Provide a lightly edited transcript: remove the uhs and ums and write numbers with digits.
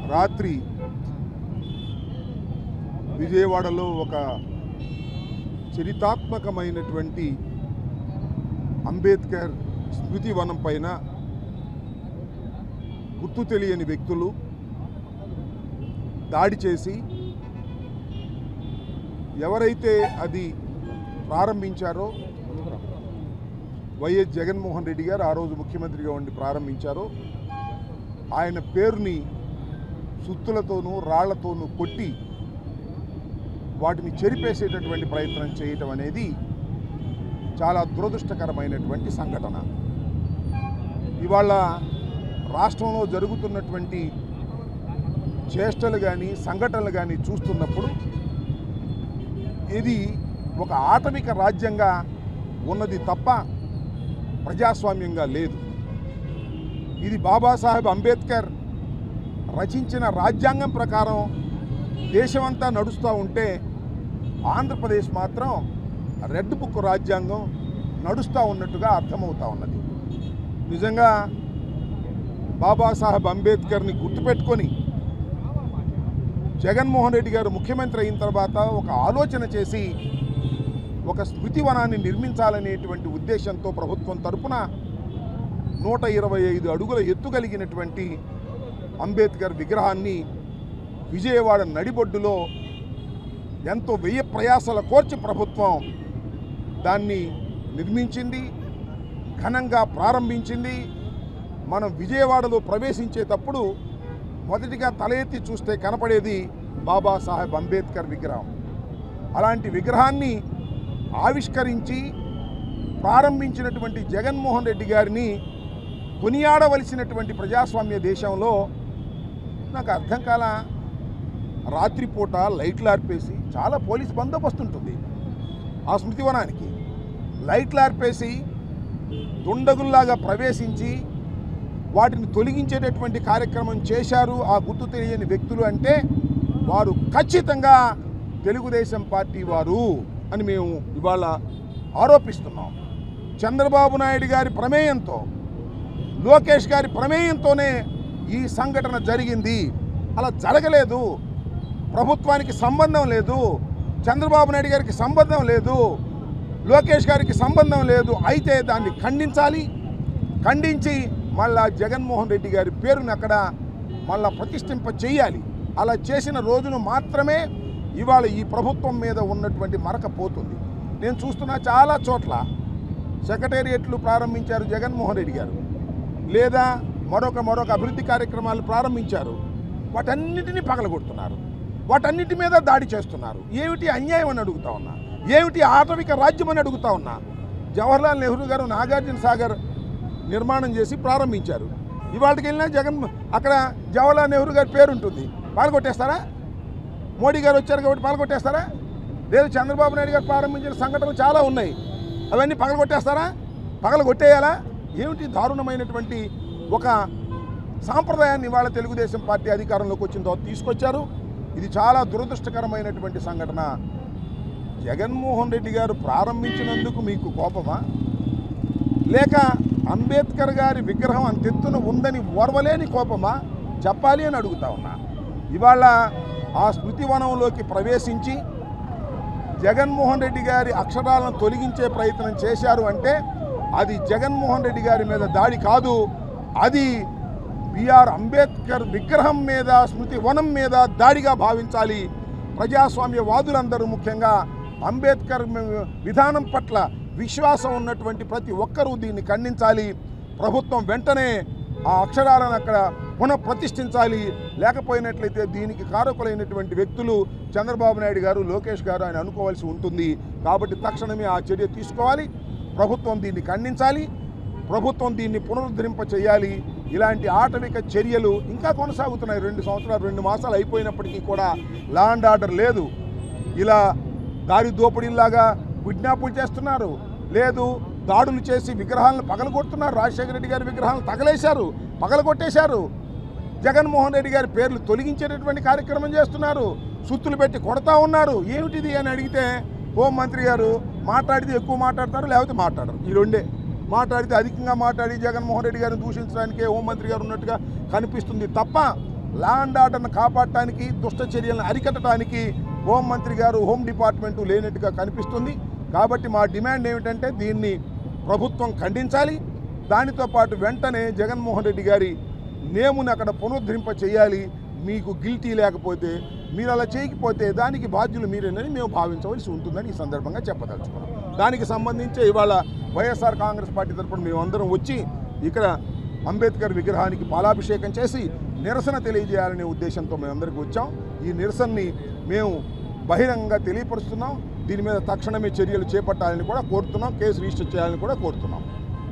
రాత్రి విజయవాడలో ఒక చరితాత్మకమైనటువంటి అంబేద్కర్ స్మృతి వనం పైన గుర్తు తెలియని వ్యక్తులు దాడి చేసి ఎవరైతే అది ప్రారంభించారో వైఎస్ జగన్మోహన్ రెడ్డి గారు ఆ రోజు ముఖ్యమంత్రిగా ఉండి ప్రారంభించారో ఆయన పేరుని సుత్తులతోనూ రాళ్లతోనూ కొట్టి వాటిని చెరిపేసేటటువంటి ప్రయత్నం చేయటం అనేది చాలా దురదృష్టకరమైనటువంటి సంఘటన. ఇవాళ రాష్ట్రంలో జరుగుతున్నటువంటి చేష్టలు కానీ సంఘటనలు కానీ చూస్తున్నప్పుడు ఇది ఒక ఆటవిక రాజ్యంగా ఉన్నది తప్ప ప్రజాస్వామ్యంగా లేదు. ఇది బాబాసాహెబ్ అంబేద్కర్ రచించిన రాజ్యాంగం ప్రకారం దేశమంతా నడుస్తూ ఉంటే ఆంధ్రప్రదేశ్ మాత్రం రెడ్ బుక్ రాజ్యాంగం నడుస్తూ ఉన్నట్టుగా అర్థమవుతూ ఉన్నది. నిజంగా బాబాసాహెబ్ అంబేద్కర్ని గుర్తుపెట్టుకొని జగన్మోహన్ రెడ్డి గారు ముఖ్యమంత్రి అయిన తర్వాత ఒక ఆలోచన చేసి ఒక స్మృతి వనాన్ని నిర్మించాలనేటువంటి ఉద్దేశంతో ప్రభుత్వం తరపున 125 అడుగుల ఎత్తు కలిగినటువంటి అంబేద్కర్ విగ్రహాన్ని విజయవాడ నడిబొడ్డులో ఎంతో వ్యయ ప్రయాసాల కోర్చి ప్రభుత్వం దాన్ని నిర్మించింది, ఘనంగా ప్రారంభించింది. మనం విజయవాడలో ప్రవేశించేటప్పుడు మొదటిగా తల ఎత్తి చూస్తే కనపడేది బాబాసాహెబ్ అంబేద్కర్ విగ్రహం. అలాంటి విగ్రహాన్ని ఆవిష్కరించి ప్రారంభించినటువంటి జగన్మోహన్ రెడ్డి గారిని కొనియాడవలసినటువంటి ప్రజాస్వామ్య దేశంలో నాకు అర్థం కాల. రాత్రిపూట లైట్లు ఆర్పేసి, చాలా పోలీస్ బందోబస్తు ఉంటుంది ఆ స్మృతివనానికి, లైట్లు ఆర్పేసి దుండగుల్లాగా ప్రవేశించి వాటిని తొలగించేటటువంటి కార్యక్రమం చేశారు ఆ గుర్తు తెలియని వ్యక్తులు అంటే వారు ఖచ్చితంగా తెలుగుదేశం పార్టీ వారు అని మేము ఇవాళ ఆరోపిస్తున్నాం. చంద్రబాబు నాయుడు గారి ప్రమేయంతో, లోకేష్ గారి ప్రమేయంతోనే ఈ సంఘటన జరిగింది. అలా జరగలేదు. ప్రభుత్వానికి సంబంధం లేదు, చంద్రబాబు నాయుడు గారికి సంబంధం లేదు, లోకేష్ గారికి సంబంధం లేదు. అయితే దాన్ని ఖండించాలి. ఖండించి మళ్ళా జగన్మోహన్ రెడ్డి గారి పేరుని అక్కడ మళ్ళా ప్రతిష్ఠింప చేయాలి. అలా చేసిన రోజును మాత్రమే ఇవాళ ఈ ప్రభుత్వం మీద ఉన్నటువంటి మరక పోతుంది. నేను చూస్తున్నా చాలా చోట్ల సెక్రటేరియట్లు ప్రారంభించారు జగన్మోహన్ రెడ్డి గారు, లేదా మరొక అభివృద్ధి కార్యక్రమాలు ప్రారంభించారు. వాటన్నిటినీ పగలగొడుతున్నారు, వాటన్నిటి మీద దాడి చేస్తున్నారు. ఏమిటి అన్యాయం అని అడుగుతా ఉన్నా, ఏమిటి ఆటవిక రాజ్యం అని అడుగుతా ఉన్నా. జవహర్లాల్ నెహ్రూ గారు నాగార్జున సాగర్ నిర్మాణం చేసి ప్రారంభించారు. ఇవాళకి వెళ్ళినా అక్కడ జవహర్లాల్ నెహ్రూ గారి పేరు ఉంటుంది, పాల్గొట్టేస్తారా? మోడీ గారు వచ్చారు కాబట్టి పాల్గొట్టేస్తారా? లేదు, చంద్రబాబు నాయుడు గారు ప్రారంభించిన సంఘటనలు చాలా ఉన్నాయి, అవన్నీ పగలగొట్టేస్తారా? పగలగొట్టేయాలా? ఏమిటి దారుణమైనటువంటి ఒక సాంప్రదాయాన్ని ఇవాళ తెలుగుదేశం పార్టీ అధికారంలోకి వచ్చిన తర్వాత తీసుకొచ్చారు. ఇది చాలా దురదృష్టకరమైనటువంటి సంఘటన. జగన్మోహన్ రెడ్డి గారు ప్రారంభించినందుకు మీకు కోపమా, లేక అంబేద్కర్ గారి విగ్రహం అంతెత్తున ఉందని ఓర్వలేని కోపమా? చెప్పాలి అని అడుగుతా ఉన్నా. ఇవాళ ఆ స్మృతివనంలోకి ప్రవేశించి జగన్మోహన్ రెడ్డి గారి అక్షరాలను తొలగించే ప్రయత్నం చేశారు అంటే అది జగన్మోహన్ రెడ్డి గారి మీద దాడి కాదు, అది బిఆర్ అంబేద్కర్ విగ్రహం మీద, స్మృతి వనం మీద దాడిగా భావించాలి. ప్రజాస్వామ్యవాదులందరూ ముఖ్యంగా అంబేద్కర్ విధానం పట్ల విశ్వాసం ఉన్నటువంటి ప్రతి ఒక్కరూ దీన్ని ఖండించాలి. ప్రభుత్వం వెంటనే ఆ అక్షరాలను అక్కడ పునఃప్రతిష్ఠించాలి. లేకపోయినట్లయితే దీనికి కారకులైనటువంటి వ్యక్తులు చంద్రబాబు నాయుడు గారు, లోకేష్ గారు ఆయన అనుకోవాల్సి ఉంటుంది. కాబట్టి తక్షణమే ఆ చర్య తీసుకోవాలి. ప్రభుత్వం దీన్ని ఖండించాలి, ప్రభుత్వం దీన్ని పునరుద్ధరింప చేయాలి. ఇలాంటి ఆటవిక చర్యలు ఇంకా కొనసాగుతున్నాయి. 2 సంవత్సరాలు 2 మాసాలు అయిపోయినప్పటికీ కూడా లా అండ్ ఆర్డర్ లేదు. ఇలా దారి దోపిడీలాగా కిడ్నాపులు చేస్తున్నారు, లేదు దాడులు చేసి విగ్రహాలను పగలగొడుతున్నారు. రాజశేఖర రెడ్డి గారి విగ్రహాలను తగలేశారు, పగలగొట్టేశారు. జగన్మోహన్ రెడ్డి గారి పేర్లు తొలగించేటటువంటి కార్యక్రమం చేస్తున్నారు, సుత్తులు పెట్టి కొడతా ఉన్నారు. ఏమిటిది అని అడిగితే హోంమంత్రి గారు మాట్లాడితే ఎక్కువ మాట్లాడతారు, లేకపోతే మాట్లాడరు. ఈ రెండే. మాట్లాడితే అధికంగా మాట్లాడి జగన్మోహన్ రెడ్డి గారిని దూషించడానికే హోంమంత్రి గారు ఉన్నట్టుగా కనిపిస్తుంది తప్ప లా అండ్ ఆర్డర్ను కాపాడటానికి, దుష్ట చర్యలను అరికట్టడానికి హోంమంత్రి గారు, హోమ్ డిపార్ట్మెంటు లేనట్టుగా కనిపిస్తుంది. కాబట్టి మా డిమాండ్ ఏమిటంటే దీన్ని ప్రభుత్వం ఖండించాలి. దానితో పాటు వెంటనే జగన్మోహన్ రెడ్డి గారి నేముని అక్కడ పునరుద్ధరింప చేయాలి. మీకు గిల్టీ లేకపోతే, మీరు అలా చేయకపోతే దానికి బాధ్యులు మీరేనని మేము భావించవలసి ఉంటుందని ఈ సందర్భంగా చెప్పదలుచుకున్నాం. దానికి సంబంధించి ఇవాళ వైఎస్ఆర్ కాంగ్రెస్ పార్టీ తరఫున మేమందరం వచ్చి ఇక్కడ అంబేద్కర్ విగ్రహానికి పాలాభిషేకం చేసి నిరసన తెలియజేయాలనే ఉద్దేశంతో మేమందరికీ వచ్చాం. ఈ నిరసనని మేము బహిరంగంగా తెలియపరుస్తున్నాం. దీని మీద తక్షణమే చర్యలు చేపట్టాలని కూడా కోరుతున్నాం. కేసు రిజిస్టర్ చేయాలని కూడా కోరుతున్నాం.